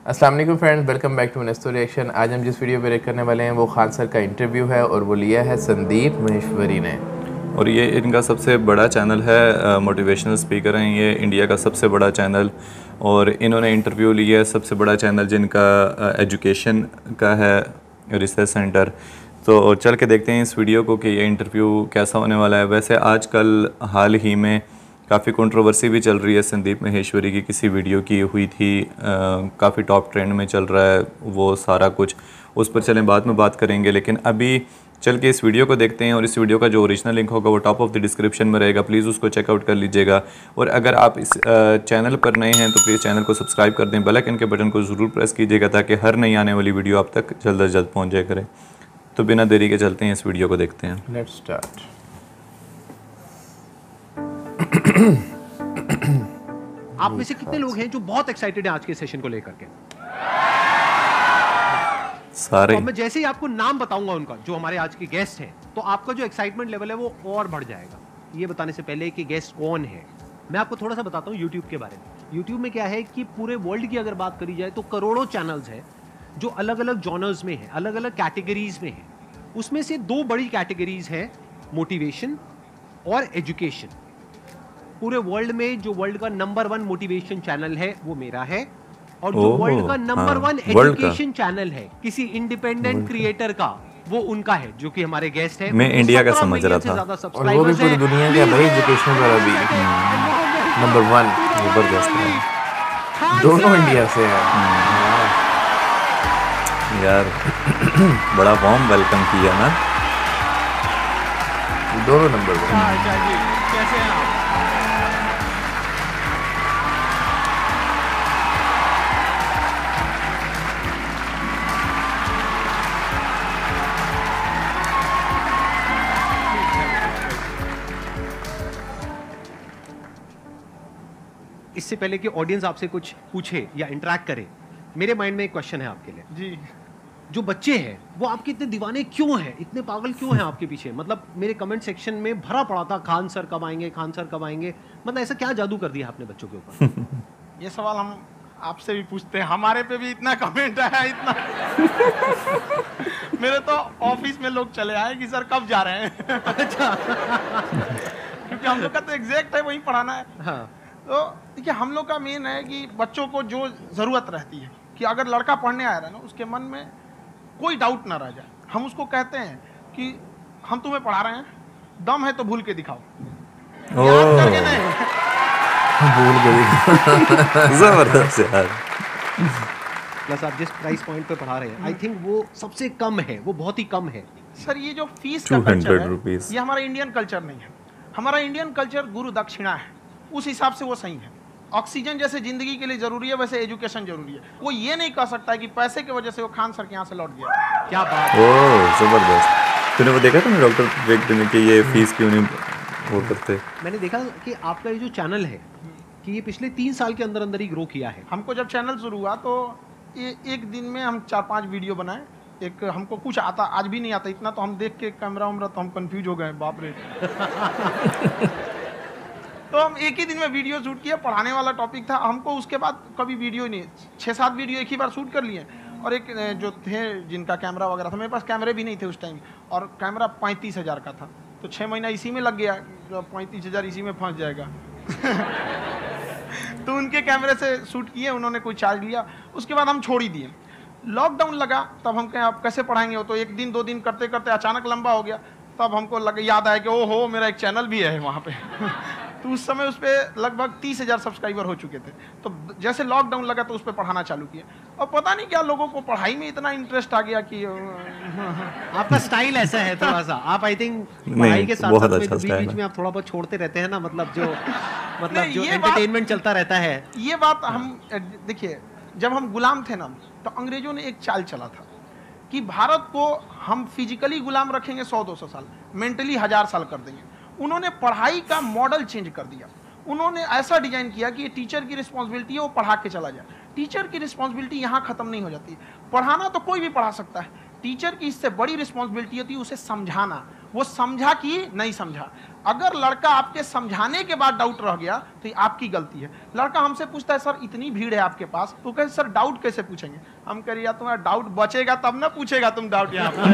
अस्सलाम वालेकुम friends, welcome back to Nesto reaction. आज हम जिस वीडियो पे रिएक्ट करने वाले हैं वो खान सर का इंटरव्यू है और वो लिया है संदीप महेश्वरी ने। और ये इनका सबसे बड़ा चैनल है, मोटिवेशनल स्पीकर हैं ये, इंडिया का सबसे बड़ा चैनल। और इन्होंने इंटरव्यू लिया है सबसे बड़ा चैनल जिनका एजुकेशन का है, रिसर्च सेंटर। तो चल के देखते हैं इस वीडियो को कि ये इंटरव्यू कैसा होने वाला है। वैसे आजकल हाल ही में काफ़ी कंट्रोवर्सी भी चल रही है संदीप महेश्वरी की, किसी वीडियो की हुई थी, काफ़ी टॉप ट्रेंड में चल रहा है वो सारा कुछ, उस पर चलें बाद में बात करेंगे। लेकिन अभी चल के इस वीडियो को देखते हैं और इस वीडियो का जो ओरिजिनल लिंक होगा वो टॉप ऑफ द डिस्क्रिप्शन में रहेगा, प्लीज़ उसको चेकआउट कर लीजिएगा। और अगर आप इस चैनल पर नए हैं तो प्लीज़ चैनल को सब्सक्राइब कर दें, बेल आइकन के बटन को ज़रूर प्रेस कीजिएगा ताकि हर नई आने वाली वीडियो आप तक जल्द अज जल्द पहुँच जाया करे। तो बिना देरी के चलते हैं इस वीडियो को देखते हैं। Let's start. आप में से कितने लोग हैं जो बहुत एक्साइटेड हैं आज के सेशन को लेकर के? सारे। तो मैं जैसे ही आपको नाम बताऊंगा उनका, जो हमारे आज के गेस्ट हैं, तो आपका जो एक्साइटमेंट लेवल है वो और बढ़ जाएगा। ये बताने से पहले कि गेस्ट कौन है, मैं आपको थोड़ा सा बताता हूँ यूट्यूब के बारे में। यूट्यूब में क्या है कि पूरे वर्ल्ड की अगर बात करी जाए तो करोड़ों चैनल्स हैं जो अलग अलग जॉनर्स में है, अलग अलग कैटेगरीज में है। उसमें से दो बड़ी कैटेगरीज है, मोटिवेशन और एजुकेशन। पूरे वर्ल्ड में जो वर्ल्ड का नंबर 1 मोटिवेशन चैनल है वो मेरा है, और जो वर्ल्ड का नंबर 1 एजुकेशन चैनल है किसी इंडिपेंडेंट क्रिएटर का, वो उनका है, जो कि हमारे गेस्ट है। मैं इंडिया का समझ रहा था, और वो भी पूरी दुनिया का भाई एजुकेशन वाला भी नंबर 1 जबरदस्त है। दोनों इंडिया से है यार। बड़ा वार्म वेलकम किया ना, दोनों नंबर 1। कैसे हैं आप? इससे पहले कि ऑडियंस आपसे कुछ पूछे या इंटरेक्ट करे, मेरे माइंड में एक क्वेश्चन है आपके लिए जी। जो बच्चे हैं वो आपके इतने दीवाने क्यों हैं, इतने पागल क्यों हैं आपके पीछे? मतलब मेरे कमेंट सेक्शन में भरा पड़ा था, खान सर कब आएंगे, खान सर कब आएंगे। मतलब ऐसा क्या जादू कर दिया आपने बच्चों के ऊपर? ये सवाल हम आपसे भी पूछते हैं, हमारे पे भी इतना कमेंट आया, इतना मेरे तो ऑफिस में लोग चले आए कि सर कब जा रहे हैं। अच्छा। क्योंकि हम लोग का तो एग्जैक्ट है वही पढ़ाना है। हाँ। तो देखिए, हम लोग का मेन है कि बच्चों को जो ज़रूरत रहती है कि अगर लड़का पढ़ने आ रहा है ना, उसके मन में कोई डाउट ना रह जाए। हम उसको कहते हैं कि हम तुम्हें पढ़ा रहे हैं, दम है तो भूल के दिखाओ। याद करके नहीं, भूल गई। जबरदस्त यार। प्लस आप जिस प्राइस पॉइंट पे पढ़ा रहे हैं, आई थिंक वो सबसे कम है, वो बहुत ही कम है। सर ये जो फीस का कल्चर 200 है, रुपीस, ये हमारा इंडियन कल्चर नहीं है। हमारा इंडियन कल्चर गुरु दक्षिणा है, उस हिसाब से वो सही है। ऑक्सीजन जैसे जिंदगी के लिए जरूरी है, वैसे एजुकेशन जरूरी है। वो ये नहीं कह सकता है कि पैसे की वजह से वो खान सर के यहाँ से लौट गया। क्या बात। ओह जबरदस्त। तूने वो देखा था डॉक्टर वेगड़ ने कि ये फीस क्यों नहीं वो करते? मैंने देखा कि आपका ये जो चैनल है कि ये पिछले 3 साल के अंदर अंदर ही ग्रो किया है। हमको जब चैनल शुरू हुआ तो ये एक दिन में हम 4-5 वीडियो बनाए। एक हमको कुछ आता, आज भी नहीं आता इतना, तो हम देख के कैमरा उमरा तो हम कंफ्यूज हो गए, बाप रे। तो हम एक ही दिन में वीडियो शूट किया, पढ़ाने वाला टॉपिक था हमको। उसके बाद कभी वीडियो नहीं, 6-7 वीडियो एक ही बार शूट कर लिए। और एक जो थे जिनका कैमरा वगैरह था, मेरे पास कैमरे भी नहीं थे उस टाइम, और कैमरा 35,000 का था। तो 6 महीना इसी में लग गया, 35,000 इसी में फंस जाएगा। तो उनके कैमरे से शूट किए, उन्होंने कोई चार्ज लिया, उसके बाद हम छोड़ ही दिए। लॉकडाउन लगा, तब हम कहें आप कैसे पढ़ाएंगे? वो तो 1 दिन 2 दिन करते करते अचानक लंबा हो गया। तब हमको याद आया कि ओहो मेरा एक चैनल भी है वहाँ पे। तो उस समय उस पर लगभग 30,000 सब्सक्राइबर हो चुके थे। तो जैसे लॉकडाउन लगा तो उस पर पढ़ाना चालू किया, और पता नहीं क्या लोगों को पढ़ाई में इतना इंटरेस्ट आ गया कि आपका स्टाइल ऐसा है थोड़ा सा, आप आई थिंक पढ़ाई के साथ साथ बीच में आप थोड़ा बहुत छोड़ते रहते हैं ना, मतलब जो एंटरटेनमेंट चलता रहता है। ये बात हम देखिए, जब हम गुलाम थे ना, तो अंग्रेजों ने एक चाल चला था कि भारत को हम फिजिकली गुलाम रखेंगे 100-200 साल, मेंटली 1000 साल कर देंगे। उन्होंने पढ़ाई का मॉडल चेंज कर दिया। उन्होंने ऐसा डिजाइन किया कि ये टीचर की रिस्पॉन्सिबिलिटी है, वो पढ़ा के चला जाए। टीचर की रिस्पॉन्सिबिलिटी यहाँ खत्म नहीं हो जाती। पढ़ाना तो कोई भी पढ़ा सकता है, टीचर की इससे बड़ी रिस्पॉन्सिबिलिटी होती है उसे समझाना। वो समझा कि नहीं समझा। अगर लड़का आपके समझाने के बाद डाउट रह गया तो ये आपकी गलती है। लड़का हमसे पूछता है सर इतनी भीड़ है आपके पास, तो कहे सर डाउट कैसे पूछेंगे? हम कह रहे यार तुम्हारा डाउट बचेगा तब ना पूछेगा तुम डाउट यहाँ पर।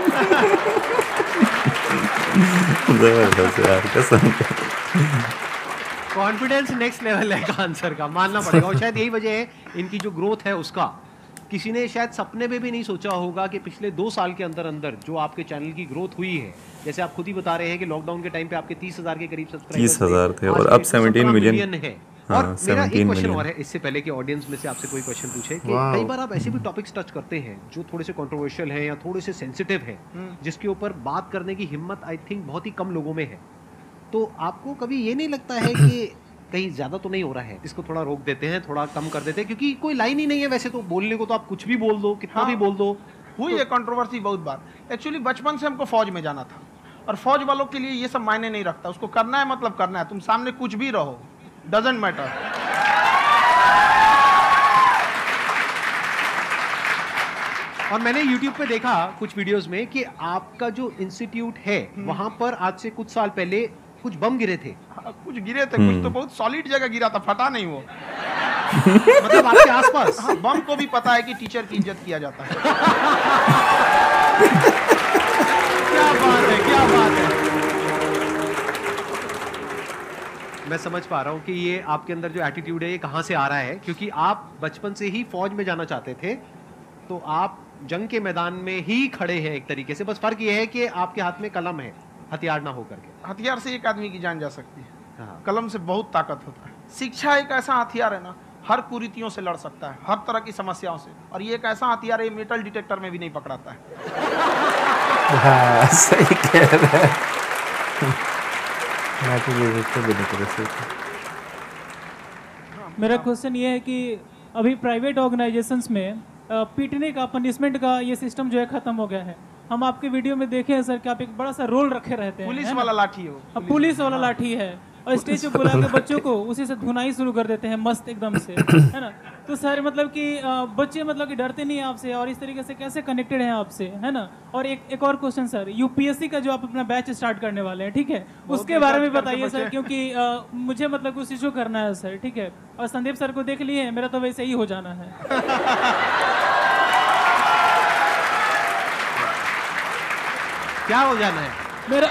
कॉन्फिडेंस नेक्स्ट लेवल है आंसर का, मानना पड़ेगा। और शायद यही वजह है इनकी जो ग्रोथ है उसका। किसी ने शायद सपने में भी नहीं सोचा होगा कि पिछले 2 साल के अंदर अंदर जो आपके चैनल की ग्रोथ हुई है, जैसे आप खुद ही बता रहे हैं कि लॉकडाउन के टाइम पे आपके 30,000 के करीब सब्सक्राइबर्स 30,000 थे और अब 17 मिलियन है। हाँ, और मेरा एक 17 क्वेश्चन मिलियन। और है, इससे पहले कि ऑडियंस में से आपसे कोई क्वेश्चन पूछे कि वाह। कई बार आप ऐसे भी टॉपिक्स टच करते हैं जो थोड़े से कंट्रोवर्शियल हैं या थोड़े से सेंसिटिव हैं, जिसके ऊपर बात करने की हिम्मत आई थिंक बहुत ही कम लोगों में है। तो आपको कभी ये नहीं लगता है कि कहीं ज्यादा तो नहीं हो रहा है, इसको थोड़ा रोक देते हैं, थोड़ा कम कर देते हैं, क्योंकि कोई लाइन ही नहीं है वैसे तो बोलने को, तो आप कुछ भी बोल दो, कितना भी बोल दो। हुई है कंट्रोवर्सी बहुत बार। एक्चुअली बचपन से हमको फौज में जाना था और फौज वालों के लिए ये सब मायने नहीं रखता, उसको करना है मतलब करना है, तुम सामने कुछ भी रहो, डजेंट मैटर। और मैंने YouTube पे देखा कुछ वीडियोस में कि आपका जो इंस्टीट्यूट है वहां पर आज से कुछ साल पहले कुछ बम गिरे थे। कुछ गिरे थे, कुछ तो बहुत सॉलिड जगह गिरा था, फटा नहीं वो। मतलब आपके आसपास। हाँ, बम को भी पता है कि टीचर की इज्जत किया जाता है। क्या बात है, क्या बात है। मैं समझ पा रहा हूँ कि ये आपके अंदर जो एटीट्यूड है ये कहाँ से आ रहा है, क्योंकि आप बचपन से ही फौज में जाना चाहते थे, तो आप जंग के मैदान में ही खड़े हैं एक तरीके से। बस फर्क ये है कि आपके हाथ में कलम है, हथियार ना होकर के। हथियार से एक आदमी की जान जा सकती है, हाँ। कलम से बहुत ताकत होता है। शिक्षा एक ऐसा हथियार है ना, हर कुरीतियों से लड़ सकता है, हर तरह की समस्याओं से। और ये एक ऐसा हथियार है, मेटल डिटेक्टर में भी नहीं पकड़ाता है। हाँ, सही कह रहा है। मैं तो ये इसको भी नहीं कर सकता। मेरा क्वेश्चन ये है कि अभी प्राइवेट ऑर्गेनाइजेशंस में पीटने का, पनिशमेंट का ये सिस्टम जो है खत्म हो गया है। हम आपके वीडियो में देखे हैं सर कि आप एक बड़ा सा रोल रखे रहते हैं, पुलिस है ना? वाला लाठी है वो। हाँ, पुलिस वाला लाठी है और स्टेज पे बुला के बच्चों को उसी से धुनाई शुरू कर देते हैं मस्त एकदम से, है ना? तो सर मतलब कि बच्चे मतलब कि डरते नहीं हैं आपसे और इस तरीके से कैसे कनेक्टेड हैं आपसे, है ना? और एक और क्वेश्चन सर, यूपीएससी का जो आप अपना बैच स्टार्ट करने वाले हैं, ठीक है, उसके बारे में बताइए सर, क्योंकि मुझे मतलब कुछ इशू करना है सर, ठीक है? और संदीप सर को देख लिए, मेरा तो वैसे ही हो जाना है। क्या हो जाना है? मेरा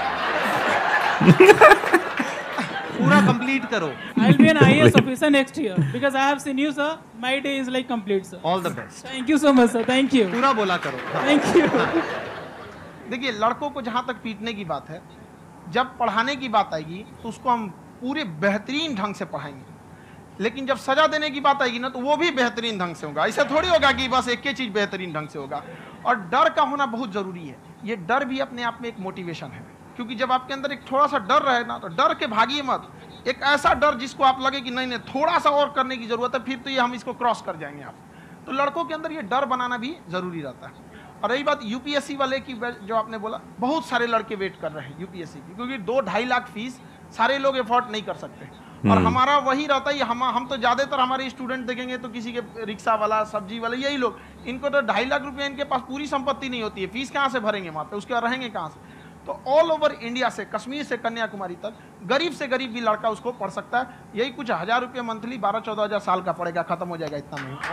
पूरा कंप्लीट करो। I'll be an IAS officer next year because I have seen you sir. My day is like complete sir. All the best. Thank you so much sir. Thank you. पूरा बोला करो। Thank you. देखिए, लड़कों को जहाँ तक पीटने की बात है, जब पढ़ाने की बात आएगी तो उसको हम पूरे बेहतरीन ढंग से पढ़ाएंगे। लेकिन जब सजा देने की बात आएगी ना, तो वो भी बेहतरीन ढंग से होगा। ऐसा थोड़ी होगा कि बस एक ही चीज बेहतरीन ढंग से होगा। और डर का होना बहुत जरूरी है। ये डर भी अपने आप में एक मोटिवेशन है, क्योंकि जब आपके अंदर एक थोड़ा सा डर रहे ना, तो डर के भागिए मत। एक ऐसा डर जिसको आप लगे कि नहीं नहीं थोड़ा सा और करने की जरूरत है, फिर तो ये हम इसको क्रॉस कर जाएंगे आप। तो लड़कों के अंदर ये डर बनाना भी जरूरी रहता है। और रही बात यूपीएससी वाले की, जो आपने बोला, बहुत सारे लड़के वेट कर रहे हैं यूपीएससी की, क्योंकि 2-2.5 लाख फीस सारे लोग एफोर्ड नहीं कर सकते। और हमारा वही रहता है, हम तो ज्यादातर हमारे स्टूडेंट देखेंगे तो किसी के रिक्शा वाला, सब्जी वाला, यही लोग, इनको तो 2.5 लाख रुपया, इनके पास पूरी संपत्ति नहीं होती है, फीस कहाँ से भरेंगे वहाँ पे, उसके बाद रहेंगे कहाँ से? तो ऑल ओवर इंडिया से, कश्मीर से कन्याकुमारी तक, गरीब से गरीब भी लड़का उसको पढ़ सकता है। यही कुछ 1000 रुपये मंथली, 12-14 हज़ार साल का पड़ेगा, खत्म हो जाएगा इतना में।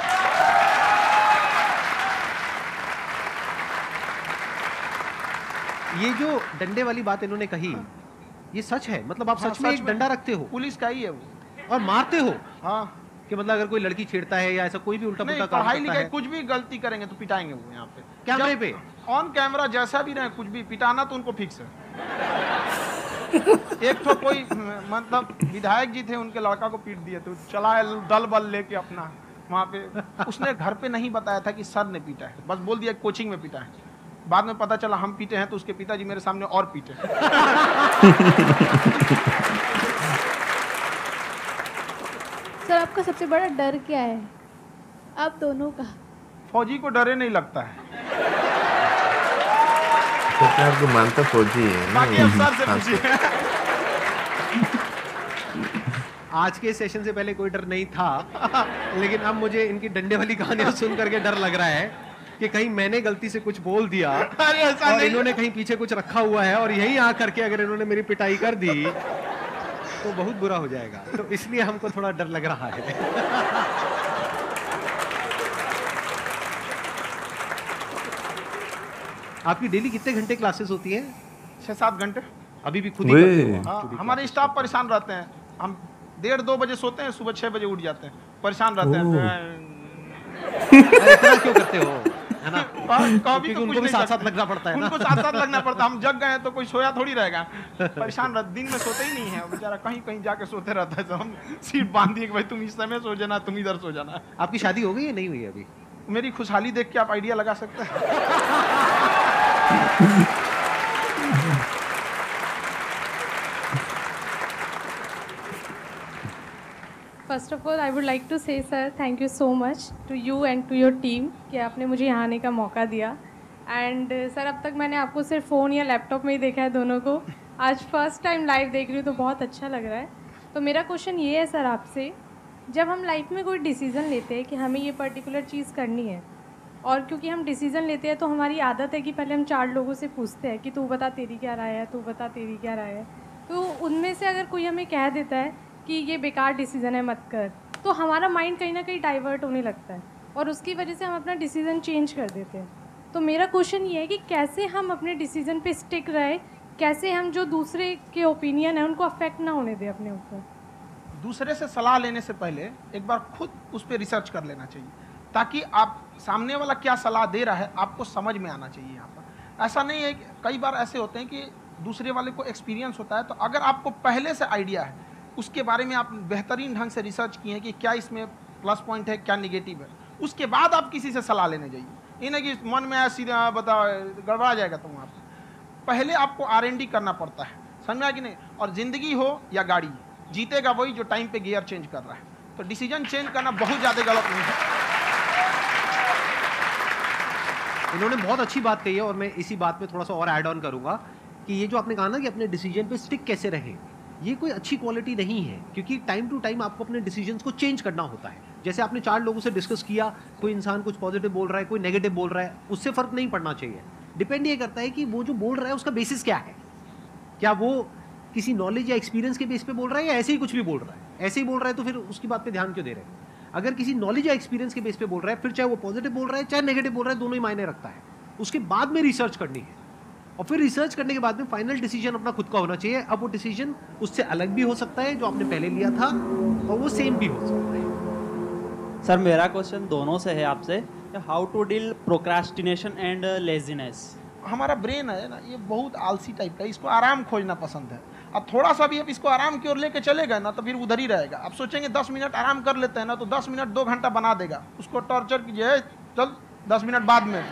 ये जो डंडे वाली बात इन्होंने कही, ये सच है? मतलब आप हाँ, सच में एक डंडा रखते हो पुलिस का ही है वो। और मारते हो? हाँ, कि मतलब अगर कोई लड़की छेड़ता है या ऐसा कोई भी उल्टा नहीं, पुल्टा काम पढ़ाई करता लिखाई है, कुछ भी गलती करेंगे तो पिटाएंगे वो यहाँ पे, कैमरे पे, ऑन कैमरा, जैसा भी रहे, कुछ भी पिटाना तो उनको फिक्स है। एक तो कोई मतलब विधायक जी थे, उनके लड़का को पीट दिए, तो चला दल बल लेके अपना वहाँ पे। उसने घर पे नहीं बताया था कि सर ने पीटा है, बस बोल दिया कोचिंग में पीटा है। बाद में पता चला हम पीटे हैं, तो उसके पिताजी मेरे सामने और पीटे। सर आपका सबसे बड़ा डर क्या है, आप दोनों का? फौजी को डरे नहीं लगता है। तो क्या आपको मानता फौजी है ना? बाकी अब सर से पूछिए। आज के सेशन से पहले कोई डर नहीं था, लेकिन अब मुझे इनकी डंडे वाली कहानियां सुन करके डर लग रहा है। कि कहीं मैंने गलती से कुछ बोल दिया अरे ऐसा और नहीं। इन्होंने कहीं पीछे कुछ रखा हुआ है और यहीं आ करके अगर इन्होंने मेरी पिटाई कर दी तो बहुत बुरा हो जाएगा, तो इसलिए हमको थोड़ा डर लग रहा है। आपकी डेली कितने घंटे क्लासेस होती है? 6-7 घंटे। अभी भी खुद ही करते हो? हाँ, हमारे स्टाफ परेशान रहते हैं। हम 1:30-2 बजे सोते हैं, सुबह 6 बजे उठ जाते हैं, परेशान रहते हैं। अरे इतना क्यों करते हो, है ना? कभी क्योंकि तो उनको कुछ भी नहीं साथ साथ करते। लगना पड़ता है ना। उनको साथ साथ लगना पड़ता है। हम जग गए हैं तो कोई सोया थोड़ी रहेगा, परेशान रहते, दिन में सोते ही नहीं है बेचारा, कहीं कहीं जाके सोते रहता है। तो हम सीट बांध दिए कि भाई तुम इस समय सो जाना, तुम इधर सो जाना। आपकी शादी हो गई या नहीं हुई है अभी? मेरी खुशहाली देख के आप आइडिया लगा सकते हैं। First of all I would like to say sir thank you so much to you and to your team कि आपने मुझे यहाँ आने का मौका दिया। एंड सर अब तक मैंने आपको सिर्फ फ़ोन या लैपटॉप में ही देखा है दोनों को, आज फर्स्ट टाइम लाइव देख रही हूँ तो बहुत अच्छा लग रहा है। तो मेरा क्वेश्चन ये है सर आपसे, जब हम लाइफ में कोई डिसीज़न लेते हैं कि हमें ये पर्टिकुलर चीज़ करनी है, और क्योंकि हम डिसीज़न लेते हैं तो हमारी आदत है कि पहले हम 4 लोगों से पूछते हैं कि तू बता तेरी क्या राय है, तू बता तेरी क्या राय है। तो उनमें से अगर कोई हमें कह देता है कि ये बेकार डिसीज़न है मत कर, तो हमारा माइंड कहीं ना कहीं डाइवर्ट होने लगता है और उसकी वजह से हम अपना डिसीज़न चेंज कर देते हैं। तो मेरा क्वेश्चन ये है कि कैसे हम अपने डिसीज़न पे स्टिक रहे, कैसे हम जो दूसरे के ओपिनियन है उनको अफेक्ट ना होने दें अपने ऊपर। दूसरे से सलाह लेने से पहले एक बार खुद उस पर रिसर्च कर लेना चाहिए, ताकि आप सामने वाला क्या सलाह दे रहा है आपको समझ में आना चाहिए। यहाँ पर ऐसा नहीं है कि कई बार ऐसे होते हैं कि दूसरे वाले को एक्सपीरियंस होता है, तो अगर आपको पहले से आइडिया है, उसके बारे में आप बेहतरीन ढंग से रिसर्च किए हैं कि क्या इसमें प्लस पॉइंट है, क्या निगेटिव है, उसके बाद आप किसी से सलाह लेने जाइए। ये नहीं कि मन में सीधे बता गड़बड़ा जाएगा। तुम आप पहले आपको R&D करना पड़ता है, समझ में आया कि नहीं? और ज़िंदगी हो या गाड़ी, जीतेगा वही जो टाइम पे गियर चेंज कर रहा है। तो डिसीजन चेंज करना बहुत ज़्यादा गलत नहीं है। इन्होंने बहुत अच्छी बात कही है और मैं इसी बात पे थोड़ा सा और ऐड ऑन करूंगा कि ये जो आपने कहा ना कि अपने डिसीजन पे स्टिक कैसे रहे, ये कोई अच्छी क्वालिटी नहीं है, क्योंकि टाइम टू टाइम आपको अपने डिसीजंस को चेंज करना होता है। जैसे आपने 4 लोगों से डिस्कस किया, कोई इंसान कुछ पॉजिटिव बोल रहा है, कोई नेगेटिव बोल रहा है, उससे फ़र्क नहीं पड़ना चाहिए। डिपेंड ये करता है कि वो जो बोल रहा है उसका बेसिस क्या है, क्या वो किसी नॉलेज या एक्सपीरियंस के बेस पे बोल रहा है या ऐसे ही कुछ भी बोल रहा है। ऐसे ही बोल रहा है तो फिर उसकी बात पे ध्यान क्यों दे रहे हैं? अगर किसी नॉलेज या एक्सपीरियंस के बेस पे बोल रहा है, फिर चाहे वो पॉजिटिव बोल रहा है चाहे नेगेटिव बोल रहा है, दोनों ही मायने रखता है। उसके बाद में रिसर्च करनी है और फिर रिसर्च करने के बाद में फाइनल डिसीजन अपना खुद का होना चाहिए। अब वो डिसीजन उससे अलग भी हो सकता है जो आपने पहले लिया था, और वो सेम भी हो सकता है। सर मेरा क्वेश्चन दोनों से है आपसे, how to deal procrastination and laziness. हमारा ब्रेन है ना, ये बहुत आलसी टाइप का है, इसको आराम खोजना पसंद है। अब थोड़ा सा भी अब इसको आराम की ओर लेके चले गए ना तो फिर उधर ही रहेगा। आप सोचेंगे 10 मिनट आराम कर लेते हैं ना, तो 10 मिनट 2 घंटा बना देगा। उसको टॉर्चर कीजिए, चल 10 मिनट बाद में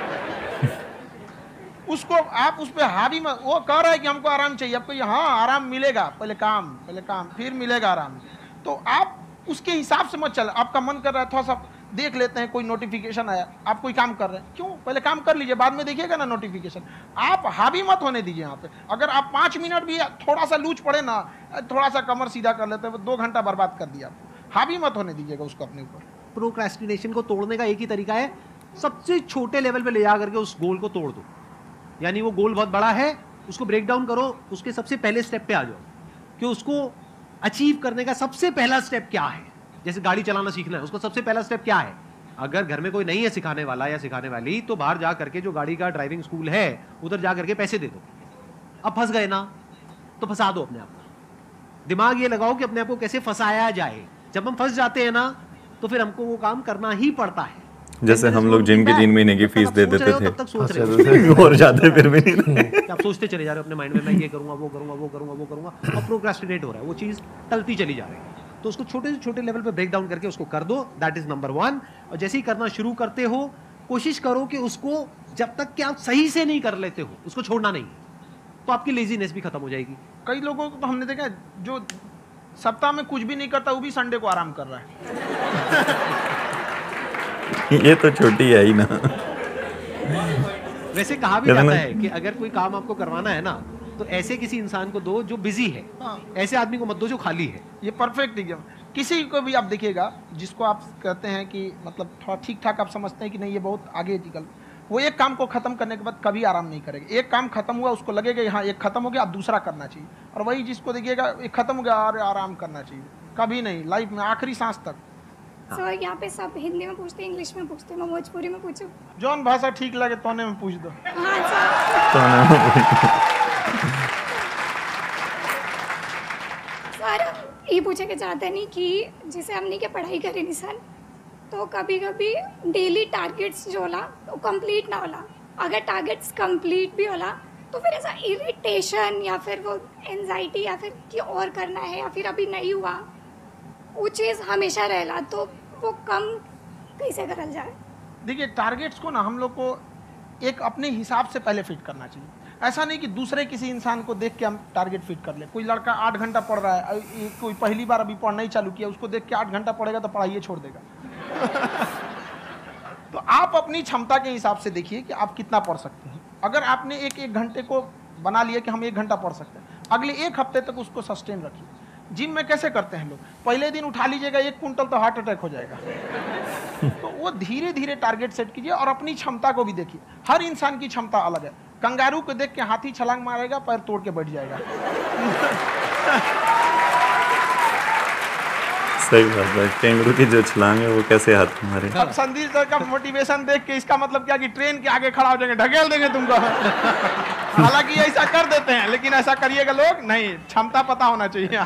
उसको आप उस पर हावी मत। वो कह रहा है कि हमको आराम चाहिए, आपको हाँ आराम मिलेगा, पहले काम फिर मिलेगा आराम। तो आप उसके हिसाब से मत चल। आपका मन कर रहा है थोड़ा सा देख लेते हैं, कोई नोटिफिकेशन आया, आप कोई काम कर रहे हैं, क्यों पहले काम कर लीजिए, बाद में देखिएगा ना नोटिफिकेशन। आप हावी मत होने दीजिए यहाँ पे। अगर आप 5 मिनट भी थोड़ा सा लूज पड़े ना, थोड़ा सा कमर सीधा कर लेते हैं, 2 घंटा बर्बाद कर दिया आपको। हावी मत होने दीजिएगा उसको अपने ऊपर। प्रोक्रेस्टिनेशन को तोड़ने का एक ही तरीका है, सबसे छोटे लेवल पे ले जा करके उस गोल को तोड़ दो। यानी वो गोल बहुत बड़ा है, उसको ब्रेक डाउन करो, उसके सबसे पहले स्टेप पे आ जाओ कि उसको अचीव करने का सबसे पहला स्टेप क्या है। जैसे गाड़ी चलाना सीखना है, उसका सबसे पहला स्टेप क्या है। अगर घर में कोई नहीं है सिखाने वाला या सिखाने वाली, तो बाहर जा करके जो गाड़ी का ड्राइविंग स्कूल है उधर जा करके पैसे दे दो। अब फंस गए ना तो फंसा दो अपने आप को। दिमाग ये लगाओ कि अपने आप को कैसे फंसाया जाए। जब हम फंस जाते हैं ना तो फिर हमको वो काम करना ही पड़ता है। जैसे हम लोग जिम की 3 महीने की फीस दे देते थे, तब तक सोच रहे हो और जाते फिर भी नहीं। आप सोचते चले जा रहे हो अपने माइंड में, मैं ये करूंगा वो करूंगा वो करूंगा वो करूंगा, और प्रोक्रेस्टिनेट हो रहा है, वो चीज़ टलती चली जा रही है। तो उसको छोटे से छोटे लेवल पे ब्रेक डाउन करके उसको कर दो, दैट इज नंबर 1। और जैसे ही करना शुरू करते हो, कोशिश करो कि उसको जब तक कि आप सही से नहीं कर लेते हो उसको छोड़ना नहीं, तो आपकी लेजीनेस भी खत्म हो जाएगी। कई लोगों को तो हमने देखा जो सप्ताह में कुछ भी नहीं करता, वो भी संडे को आराम कर रहा है। ये तो छोटी है ही ना। वैसे कहा भी जाता है कि अगर कोई काम आपको करवाना है ना, तो ऐसे किसी इंसान को दो जो बिजी है, ऐसे आदमी को मत दो जो खाली है। ये परफेक्ट एकदम। किसी को भी आप देखिएगा जिसको आप कहते हैं कि मतलब थोड़ा ठीक ठाक आप समझते हैं कि नहीं ये बहुत आगे निकल, वो एक काम को ख़त्म करने के बाद कभी आराम नहीं करेगा। एक काम खत्म हुआ उसको लगेगा हाँ एक खत्म हो गया अब दूसरा करना चाहिए, और वही जिसको देखिएगा एक खत्म हो गया और आराम करना चाहिए, कभी नहीं लाइफ में आखिरी सांस तक। सर यहाँ पे सब हिंदी में पूछते हैं, इंग्लिश में पूछते हैं, मैं भोजपुरी में पूछूं? जौन भाषा ठीक लगे तोने में पूछ दो। हाँ सर। सर ये पूछे के चाहते नहीं कि जैसे हमने के पढ़ाई करी नहीं सर, तो कभी कभी डेली टारगेट्स जो होला वो कंप्लीट ना होला, अगर टारगेट्स कंप्लीट भी होला तो फिर ऐसा इरिटेशन या फिर वो एंजाइटी या फिर कि और करना है या फिर अभी नहीं हुआ वो चीज़ हमेशा रहेला, तो वो कम कैसे करल जाए? देखिए टारगेट्स को ना हम लोग को एक अपने हिसाब से पहले फिट करना चाहिए। ऐसा नहीं कि दूसरे किसी इंसान को देख के हम टारगेट फिट कर ले। कोई लड़का 8 घंटा पढ़ रहा है, कोई पहली बार अभी पढ़ना ही चालू किया, उसको देख के 8 घंटा पढ़ेगा तो पढ़ाइए छोड़ देगा। तो आप अपनी क्षमता के हिसाब से देखिए कि आप कितना पढ़ सकते हैं। अगर आपने एक घंटे को बना लिया कि हम 1 घंटा पढ़ सकते हैं, अगले 1 हफ्ते तक उसको सस्टेन रखिए। जिम में कैसे करते हैं लोग, पहले दिन उठा लीजिएगा 1 कुंटल तो हार्ट अटैक हो जाएगा। तो वो धीरे धीरे टारगेट सेट कीजिए और अपनी क्षमता को भी देखिए। हर इंसान की क्षमता अलग है। कंगारू को देख के हाथी छलांग मारेगा, पैर तोड़ के बैठ जाएगा। सही बात है, कैंगरू की जो छलांग है वो कैसे हाथ मारे। अब संदीप सर का मोटिवेशन देख के इसका मतलब क्या कि ट्रेन के आगे खड़ा हो जाएंगे, ढकेल देंगे तुमको। हालांकि ऐसा कर देते हैं, लेकिन ऐसा करिएगा लोग नहीं, क्षमता पता होना चाहिए।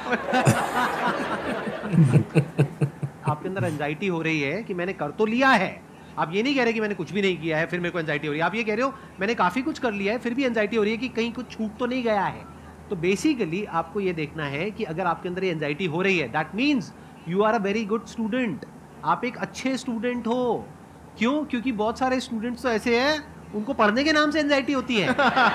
आपके अंदर एंजाइटी हो रही है कि मैंने कर तो लिया है, आप ये नहीं कह रहे कि मैंने कुछ भी नहीं किया है फिर मेरे को एंजाइटी हो रही है, आप ये कह रहे हो मैंने काफी कुछ कर लिया है फिर भी एंजाइटी हो रही है कि कहीं कुछ छूट तो नहीं गया है। तो बेसिकली आपको ये देखना है कि अगर आपके अंदर ये एंजाइटी हो रही है, that means you are a very good student, आप एक अच्छे स्टूडेंट हो। क्यों? क्योंकि बहुत सारे स्टूडेंट्स तो ऐसे हैं उनको पढ़ने के नाम से एंजाइटी होती है।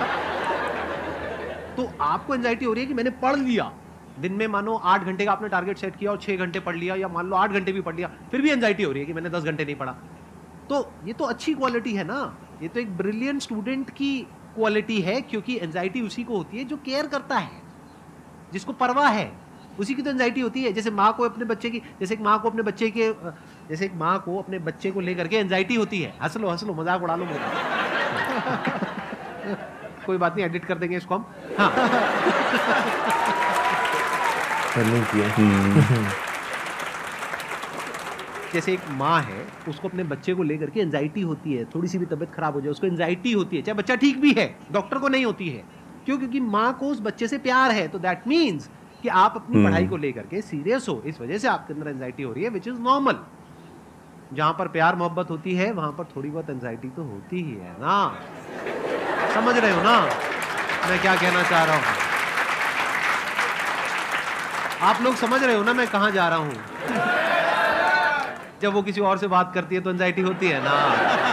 तो आपको एंजाइटी हो रही है कि मैंने पढ़ लिया, दिन में मानो 8 घंटे का आपने टारगेट सेट किया और 6 घंटे पढ़ लिया, या मान लो 8 घंटे भी पढ़ लिया, फिर भी एंजाइटी हो रही है कि मैंने 10 घंटे नहीं पढ़ा। तो ये तो अच्छी क्वालिटी है ना, ये तो एक ब्रिलियंट स्टूडेंट की क्वालिटी है, क्योंकि एंजाइटी उसी को होती है जो केयर करता है, जिसको परवाह है, उसी की तो एंजाइटी होती है। जैसे माँ को अपने बच्चे की, जैसे एक माँ को अपने बच्चे को लेकर के एंजाइटी होती है। हंस लो मजाक उड़ा लो मेरा। कोई बात नहीं, एडिट कर देंगे इसको हम। हाँ। जैसे एक माँ है, उसको अपने बच्चे को लेकर के एंजाइटी होती है, थोड़ी सी भी तबीयत खराब हो जाए उसको एंजाइटी होती है, चाहे बच्चा ठीक भी है, डॉक्टर को नहीं होती है। क्यों? क्योंकि माँ को उस बच्चे से प्यार है। तो दैट मीन्स कि आप अपनी पढ़ाई को लेकर के सीरियस हो, इस वजह से आपके अंदर एंजाइटी हो रही है, विच इज नॉर्मल। जहां पर प्यार मोहब्बत होती है वहां पर थोड़ी बहुत एंजाइटी तो होती ही है ना। समझ रहे हो ना मैं क्या कहना चाह रहा हूं? आप लोग समझ रहे हो ना मैं कहां जा रहा हूं? जब वो किसी और से बात करती है तो एंजाइटी होती है ना।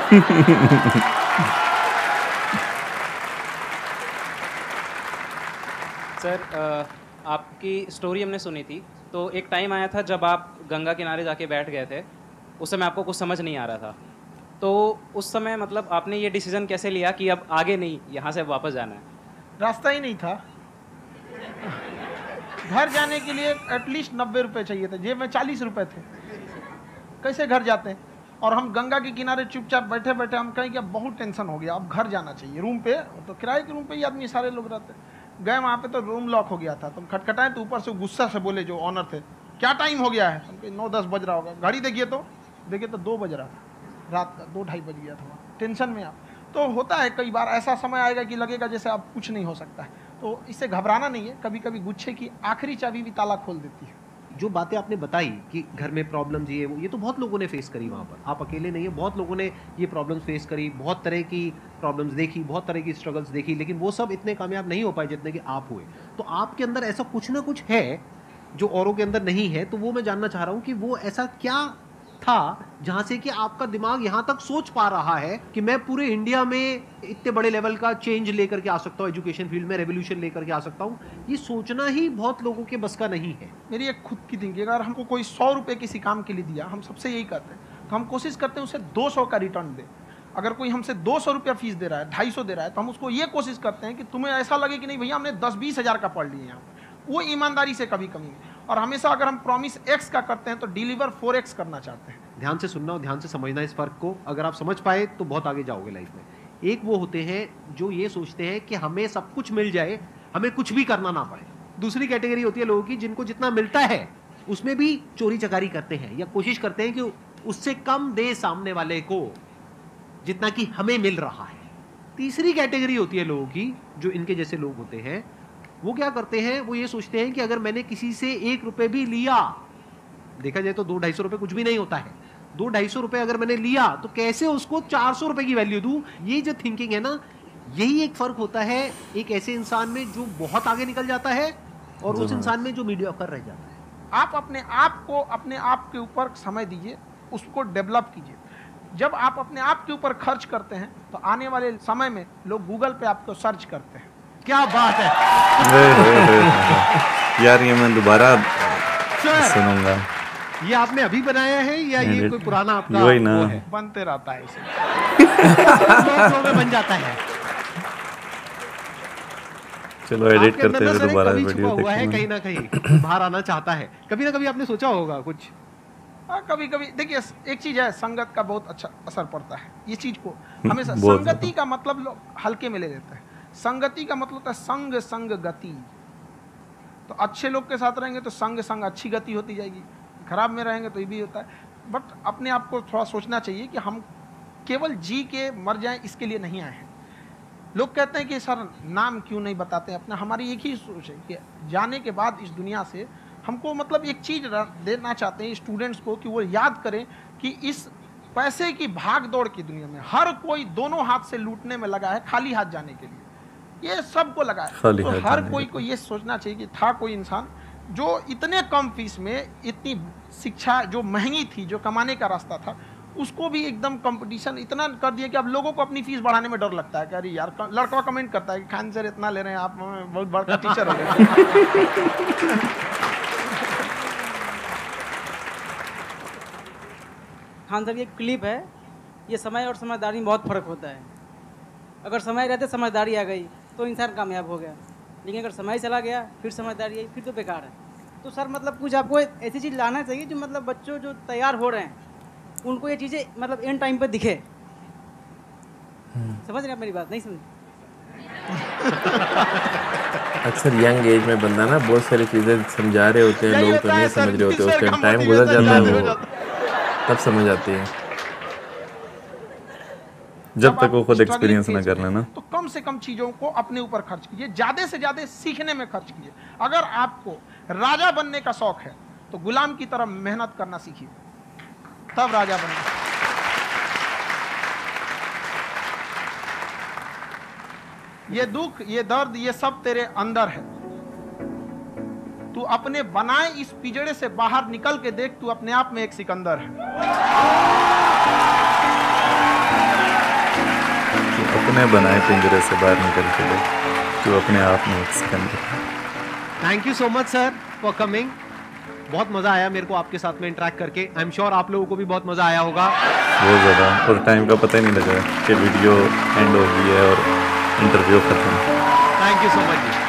सर आपकी स्टोरी हमने सुनी थी, तो एक टाइम आया था जब आप गंगा किनारे जाके बैठ गए थे, उस समय आपको कुछ समझ नहीं आ रहा था, तो उस समय मतलब आपने ये डिसीजन कैसे लिया कि अब आगे नहीं, यहाँ से वापस जाना है? रास्ता ही नहीं था। घर जाने के लिए एटलीस्ट 90 रुपये चाहिए थे, जेब में 40 रुपये थे, कैसे घर जाते हैं? और हम गंगा के किनारे चुपचाप बैठे बैठे हम कहें कि अब बहुत टेंशन हो गया, अब घर जाना चाहिए। रूम पे तो किराए के रूम पे ही आदमी सारे लोग रहते, गए वहाँ पे तो रूम लॉक हो गया था। तुम खटखटाए तो ऊपर से गुस्सा से बोले जो ऑनर थे, क्या टाइम हो गया है? हम 9-10 बज रहा होगा, घड़ी देखिए तो 2 बज रहा था, रात का 2-2:30 बज गया था। टेंशन में आप तो होता है, कई बार ऐसा समय आएगा कि लगेगा जैसे अब कुछ नहीं हो सकता है, तो इससे घबराना नहीं है। कभी कभी गुच्छे की आखिरी चाबी भी ताला खोल देती है। जो बातें आपने बताई कि घर में प्रॉब्लम ये तो बहुत लोगों ने फेस करी वहाँ पर, आप अकेले नहीं है, बहुत लोगों ने ये प्रॉब्लम्स फेस करी, बहुत तरह की प्रॉब्लम्स देखी, बहुत तरह की स्ट्रगल्स देखी, लेकिन वो सब इतने कामयाब नहीं हो पाए जितने कि आप हुए। तो आपके अंदर ऐसा कुछ ना कुछ है जो औरों के अंदर नहीं है, तो वो मैं जानना चाह रहा हूँ कि वो ऐसा क्या था जहाँ से कि आपका दिमाग यहाँ तक सोच पा रहा है कि मैं पूरे इंडिया में इतने बड़े लेवल का चेंज लेकर के आ सकता हूँ, एजुकेशन फील्ड में रेवोल्यूशन लेकर के आ सकता हूँ। ये सोचना ही बहुत लोगों के बस का नहीं है। मेरी एक खुद की थिंकिंग, अगर हमको कोई 100 रुपये किसी काम के लिए दिया, हम सबसे यही करते हैं, तो हम कोशिश करते हैं उसे 200 का रिटर्न दे। अगर कोई हमसे 200 रुपया फीस दे रहा है, 250 दे रहा है, तो हम उसको ये कोशिश करते हैं कि तुम्हें ऐसा लगे कि नहीं भैया हमने 10-20 हज़ार का पढ़ लिया यहाँ पर, वो ईमानदारी से कभी कमी नहीं। और हमेशा अगर हम प्रॉमिस x का करते हैं तो डिलीवर 4x करना चाहते हैं। ध्यान से सुनना और ध्यान से समझना इस फर्क को। अगर आप समझ पाए तो बहुत आगे जाओगे लाइफ में। एक वो होते हैं जो ये सोचते हैं कि हमें सब कुछ मिल जाए, हमें कुछ भी करना ना पड़े। दूसरी कैटेगरी होती है लोगों की जिनको जितना मिलता है उसमें भी चोरी चकारी करते हैं या कोशिश करते हैं कि उससे कम दे सामने वाले को जितना कि हमें मिल रहा है। तीसरी कैटेगरी होती है लोगों की जो इनके जैसे लोग होते हैं, वो क्या करते हैं, वो ये सोचते हैं कि अगर मैंने किसी से 1 रुपए भी लिया, देखा जाए तो 200-250 रुपए कुछ भी नहीं होता है, 200-250 रुपए अगर मैंने लिया तो कैसे उसको 400 रुपए की वैल्यू दूं। ये जो थिंकिंग है ना, यही एक फर्क होता है एक ऐसे इंसान में जो बहुत आगे निकल जाता है और उस इंसान में जो मीडियोकर रह जाता है। आप अपने आप को अपने आप के ऊपर समय दीजिए, उसको डेवलप कीजिए। जब आप अपने आप के ऊपर खर्च करते हैं तो आने वाले समय में लोग गूगल पे आपको सर्च करते हैं। क्या बात है यार, ये मैं दोबारा सुनूंगा। ये आपने अभी बनाया है या ये कोई पुराना आपका वही ना वो है? बनते रहता है इसे फ्लो में बन जाता है। चलो एडिट आपके अंदर करते ना हुए सर एक दोबारा कवि छुपा वीडियो हुआ है, देखेंगे। कहीं ना कहीं बाहर आना चाहता है। कभी ना कभी आपने सोचा होगा कुछ। कभी कभी देखिए, एक चीज है, संगत का बहुत अच्छा असर पड़ता है। ये चीज को हमेशा बहुत संगति का मतलब लोग हल्के में ले लेते हैं। संगति का मतलब होता है संग संग गति। तो अच्छे लोग के साथ रहेंगे तो संग संग अच्छी गति होती जाएगी, खराब में रहेंगे तो ये भी होता है। बट अपने आप को थोड़ा सोचना चाहिए कि हम केवल जी के मर जाएं इसके लिए नहीं आए हैं। लोग कहते हैं कि सर नाम क्यों नहीं बताते अपना। हमारी एक ही सोच है कि जाने के बाद इस दुनिया से हमको मतलब एक चीज़ देना चाहते हैं स्टूडेंट्स को कि वो याद करें कि इस पैसे की भाग दौड़ की दुनिया में हर कोई दोनों हाथ से लूटने में लगा है खाली हाथ जाने के लिए। ये सबको लगा है। तो हर कोई को ये सोचना चाहिए कि था कोई इंसान जो इतने कम फीस में इतनी शिक्षा जो महंगी थी, जो कमाने का रास्ता था, उसको भी एकदम कंपटीशन इतना कर दिया कि अब लोगों को अपनी फीस बढ़ाने में डर लगता है कि अरे यार, लड़का कमेंट करता है कि खान सर इतना ले रहे हैं, आप बहुत बड़ा टीचर हो गए। खान सर, ये क्लिप है, ये समय और समझदारी में बहुत फ़र्क होता है। अगर समय रहते समझदारी आ गई तो इंसान कामयाब हो गया, लेकिन अगर समय चला गया फिर समझदारी आई फिर तो बेकार है। तो सर मतलब कुछ आपको ऐसी चीज़ लाना चाहिए जो मतलब बच्चों जो तैयार हो रहे हैं उनको ये चीज़ें मतलब एंड टाइम पे दिखे। समझ रहे हैं मेरी बात? नहीं समझ? अक्सर यंग एज में बंदा ना बहुत सारी चीज़ें समझा रहे होते हैं, लोग तो नहीं समझ रहे होते, उसके टाइम गुजर जाता है, वो तब समझ आती है। जब तक वो खुद एक्सपीरियंस ना कर लेना। तो कम से कम चीजों को अपने ऊपर खर्च कीजिए, ज्यादा से ज्यादा सीखने में खर्च कीजिए। अगर आपको राजा बनने का शौक है तो गुलाम की तरह मेहनत करना सीखिए, तब राजा बनेंगे। ये दुख, ये दर्द, ये सब तेरे अंदर है। तू अपने बनाए इस पिजड़े से बाहर निकल के देख, तू अपने आप में एक सिकंदर है। अपने बनाए पिंजरे से बाहर निकल के देख, तू अपने आप में एक सिकंदर है। Thank you so much sir for coming. बहुत मज़ा आया मेरे को आपके साथ में इंटरेक्ट करके। आई एम श्योर आप लोगों को भी बहुत मज़ा आया होगा। बहुत ज़्यादा, और टाइम का पता ही नहीं लगा कि वीडियो एंड हो गई है और इंटरव्यू खत्म। थैंक यू सो मच जी।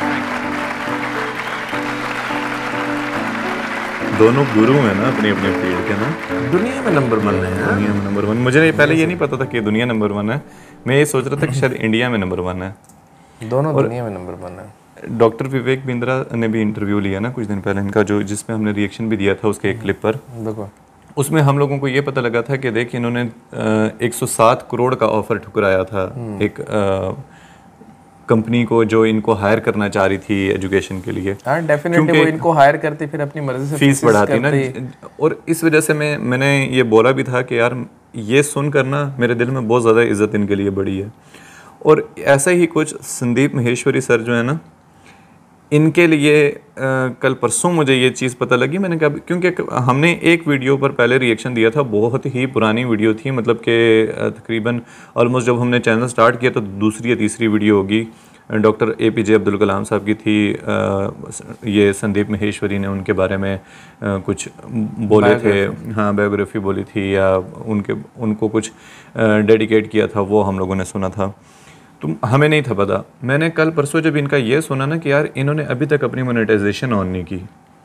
दोनों गुरु हैं ना अपनी अपनी फील्ड के ना। दुनिया में नंबर 1 है। दुनिया में नंबर 1। मुझे पहले ये नहीं पता था कि दुनिया नंबर 1 है। मैं ये सोच रहा था कि शायद इंडिया में नंबर 1 है। दोनों दुनिया में नंबर 1 है। डॉक्टर विवेक बिंद्रा ने भी इंटरव्यू लिया ना कुछ दिन पहले इनका, जो जिसमें हमने रिएक्शन भी दिया था उसके एक क्लिप पर। देखो, उसमें हम लोगों को ये पता लगा था कि देखिए इन्होंने 107 करोड़ का ऑफर ठुकराया था एक कंपनी को जो इनको हायर करना चाह रही थी एजुकेशन के लिए। हाँ डेफिनेटली, वो इनको हायर करती फिर अपनी मर्जी से फीस बढ़ाती ना। और इस वजह से मैंने ये बोला भी था कि यार ये सुनकर ना मेरे दिल में बहुत ज़्यादा इज्जत इनके लिए बढ़ी है। और ऐसा ही कुछ संदीप महेश्वरी सर जो है ना, इनके लिए कल परसों मुझे ये चीज़ पता लगी। मैंने कहा, क्योंकि हमने एक वीडियो पर पहले रिएक्शन दिया था, बहुत ही पुरानी वीडियो थी, मतलब कि तकरीबन ऑलमोस्ट जब हमने चैनल स्टार्ट किया तो दूसरी या तीसरी वीडियो होगी। डॉक्टर APJ अब्दुल कलाम साहब की थी। ये संदीप महेश्वरी ने उनके बारे में कुछ बोले थे, हाँ बायोग्राफी बोली थी या उनको कुछ डेडिकेट किया था, वो हम लोगों ने सुना था। तो हमें नहीं था पता। मैंने कल परसों जब इनका ये सुना ना कि यार इन्होंने अभी तक अपनी मोनेटाइजेशन ऑन नहीं की,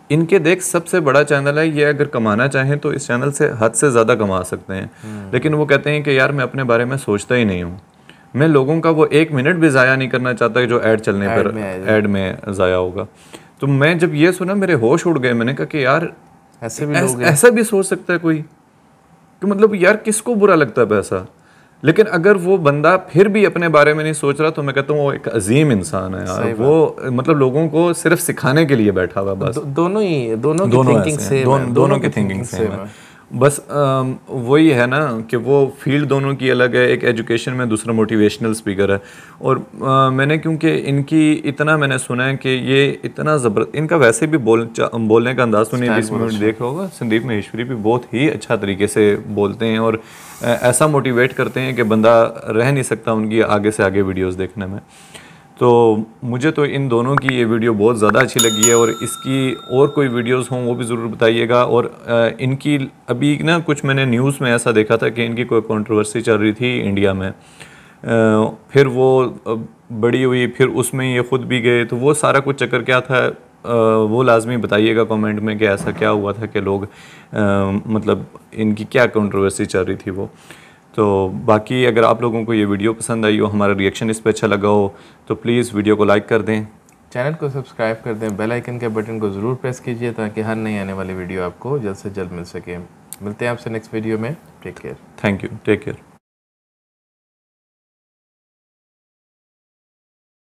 इनके देख सबसे बड़ा चैनल है ये, अगर कमाना चाहें तो इस चैनल से हद से ज़्यादा कमा सकते हैं। लेकिन वो कहते हैं कि यार मैं अपने बारे में सोचता ही नहीं हूँ, मैं लोगों का वो 1 मिनट भी ज़ाया नहीं करना चाहता कि जो ऐड चलने पर ऐड में ज़ाया होगा। तो मैं जब ये सुना मेरे होश उड़ गए, मैंने कहा कि यार ऐसा भी सोच सकता है कोई, कि मतलब यार किसको बुरा लगता है पैसा। लेकिन अगर वो बंदा फिर भी अपने बारे में नहीं सोच रहा तो मैं कहता हूँ वो एक अजीम इंसान है यार। वो मतलब लोगों को सिर्फ सिखाने के लिए बैठा हुआ बस। दोनों की थिंकिंग सेम है, दोनों की थिंकिंग सेम है। बस वही है ना कि वो फील्ड दोनों की अलग है, एक एजुकेशन में, दूसरा मोटिवेशनल स्पीकर है। और मैंने क्योंकि इनकी इतना मैंने सुना है कि ये इतना ज़बरदस्त, इनका वैसे भी बोलने का अंदाज़ तो नहीं 20 मिनट देख रहा होगा, संदीप महेश्वरी भी बहुत ही अच्छा तरीके से बोलते हैं और ऐसा मोटिवेट करते हैं कि बंदा रह नहीं सकता उनकी आगे से आगे वीडियोस देखने में। तो मुझे तो इन दोनों की ये वीडियो बहुत ज़्यादा अच्छी लगी है और इसकी और कोई वीडियोस हों वो भी ज़रूर बताइएगा। और इनकी अभी ना कुछ मैंने न्यूज़ में ऐसा देखा था कि इनकी कोई कंट्रोवर्सी चल रही थी इंडिया में, फिर वो बड़ी हुई, फिर उसमें ये ख़ुद भी गए, तो वो सारा कुछ चक्कर क्या था वो लाजमी बताइएगा कमेंट में कि ऐसा क्या हुआ था कि लोग मतलब इनकी क्या कंट्रोवर्सी चल रही थी वो। तो बाकी अगर आप लोगों को ये वीडियो पसंद आई हो, हमारा रिएक्शन इस पे अच्छा लगा हो, तो प्लीज़ वीडियो को लाइक कर दें, चैनल को सब्सक्राइब कर दें, बेल आइकन के बटन को ज़रूर प्रेस कीजिए ताकि हर नई आने वाली वीडियो आपको जल्द से जल्द मिल सके। मिलते हैं आपसे नेक्स्ट वीडियो में। Take care. Thank you, take care.